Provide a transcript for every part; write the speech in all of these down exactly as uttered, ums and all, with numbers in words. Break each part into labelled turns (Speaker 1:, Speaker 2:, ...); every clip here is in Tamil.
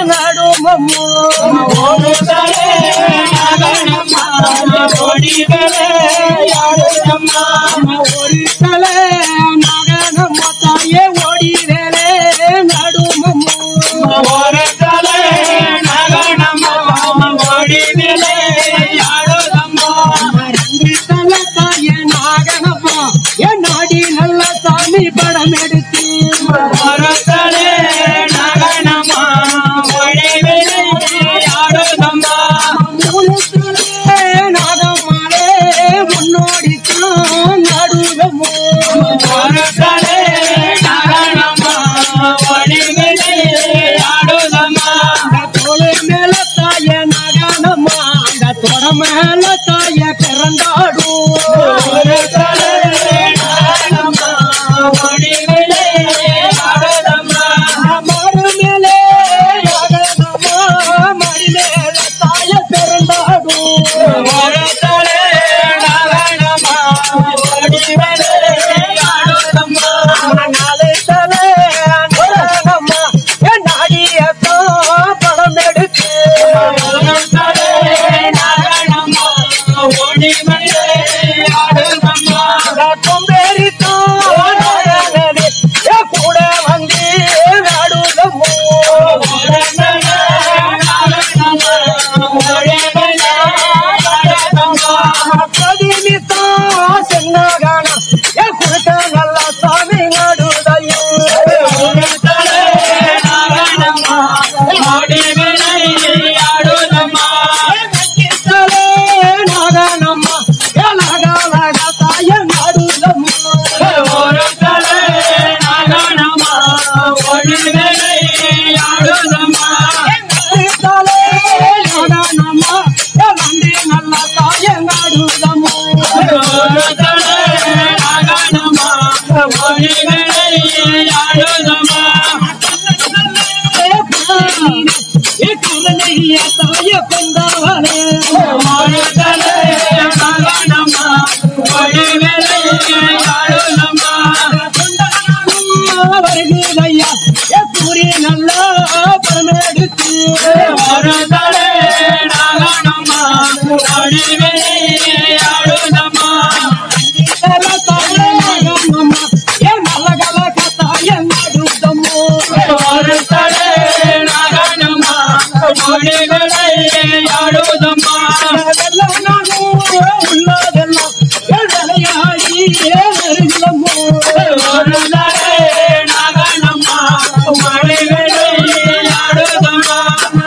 Speaker 1: நடுமம்மோ ஒரு தலை நகனம்மா ஓடிகளே ஆடுதம்மா ஒரு தலை நகனம்மா தாயே ஓடிகளே நடுமம்மோ ஒரு தலை நகனம்மா ஓடிகளே ஆடுதம்மா ரெண்டு தலை தாயே நாகனம்மா என் நாடி நல்ல சாமி படம் எடுத்து ஒரு தலை நகனம்மா ஓடிகளே ஆடுதம்மா நாகம்மாளே முன்னோடித்தான் நடுதமோ ஒரு தலை நகனம்மா ஓடிகளே ஆடுதம்மா தோளை மேல தாய நகனம்மா அந்த தொட மேல தாய பிறந்தாடும் ஒரு தலை நகனம்மா ஓடிகளே ஆடுதம்மா மறு மேலே நகனம்மா மடி மேல தாய பிறந்தாடும் ஒரு தலை நகனம்மா ஓடிகளே ஆடுதம்மா நாளை தலை நகனம்மா என் நாடியத்தான் படம் எடுத்து ஒரு தலை நகனம்மா ஓடிகளே ஆடுதம்மா கொம்பேறித்தான் கூட வந்து நடுதமோ ஒரு தலை நகனம்மா ஓடிகளே ஆடுதம்மா பதினித்தான் சென்னாகானா என் குடுக்க நல்ல சாமி நடுதையோ ஒரு தலை நகனம்மா ஓடிகளே ஆடுதம்மா தலை நகனம்மா எலகலக தாய நடுதமோ ஒரு தலை நகனம்மா ஓடிகளே ஆடுதம்மா தலை நகனம்மா எலண்டி நல்ல தாய நடுதமோ ஒரு தலை நகனம்மா ஓடிகளே ஆடுதம்மா குழந்தைய தாய கொண்டாளே ஒரு தலை நகனம்மா ஓடிகளே ஆடுதம்மா வருகையா சூரிய நல்ல பரமெடுத்து ஒரு தலை நகனம்மா ஓடிகளே ஆடுதம்மா நகனம்மா என் மலகல கத்தாய நடுதமோ ஒரு தலை நகனம்மா ஓடிகளே ஆடுதம்மா உள்ளதெல்லாம் விளையாடி நெருங்கமோ ஒரு தலை நகனம்மா ஓடிகளே ஆடுதம்மா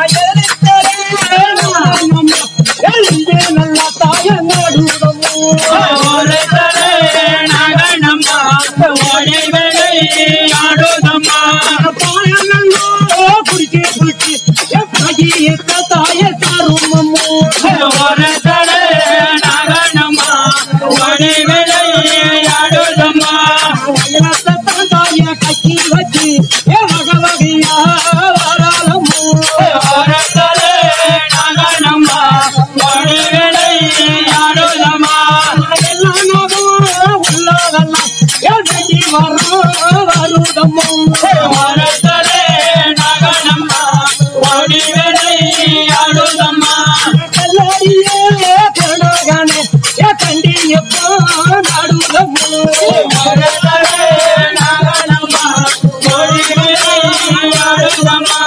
Speaker 1: எழுந்து நல்ல தாய நடுதமோ ஒரு தலை நகனம்மா ஓடிகளே ஆடுதம்மா பாயனல்லோ குடிக்கி குடிக்கி என் தாய தருமமோ ஒரு தலை நகனம்மா ஓடிகளே ஆடுதம்மா தாய கட்சி வச்சு வகை வகையா வராளமோ ஒரு தலை நகனம்மா ஓடிகளே ஆடுதம்மா எல்லாம் உள்ளதெல்லாம் எழுதி வரும் வருதமோ ஒரு தலை நகனம்மா ஓடிகளே ஆடுதம்மா கல்லடியே கணகனே கண்டியப்போ நடுதமோ ஒரு தலை நகனம்மா ஓடிகளே ஆடுதம்மா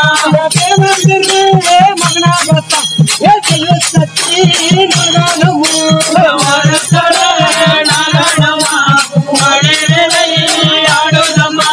Speaker 1: மகனாகத்தா சக்தி நகனமோ ஒரு தலை நகனம்மா ஓடிகளே ஆடுதம்மா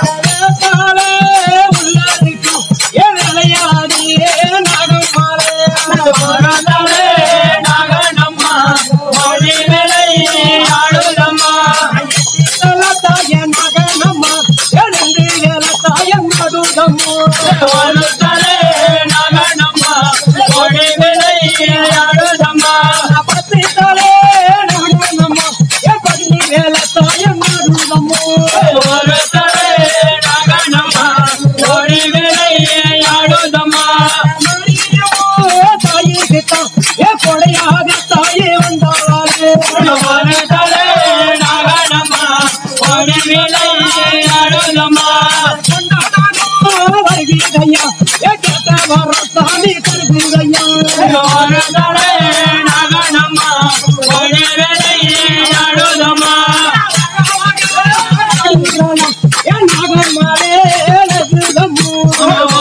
Speaker 1: உள்ளதுக்கும் என் விளையாடி நகம்மாளே ஒரு தலை நகனம்மா ஓடிகளே ஆடுதம்மா தாய நகனம்மா எழுந்து தாய நடுதமோ ஒரு தலை நகனம்மா ஓடிகளே ஆடுதம்மா பத்து தலை நகனம்மா என் பத்னி வேல தாய நடுதமோ ஒரு தலை நகனம்மா ஓடிகளே ஆடுதம்மா தாயே கிட்ட என் கொடையாக தாயே வந்தாளே ஒரு தலை நகனம்மா ஓடிகளே ஆடுதம்மா வருகையா வரசாமி கருதுங்கய்யா
Speaker 2: நாகனம்மா நாடுதம்மா
Speaker 1: நாகம்மாவே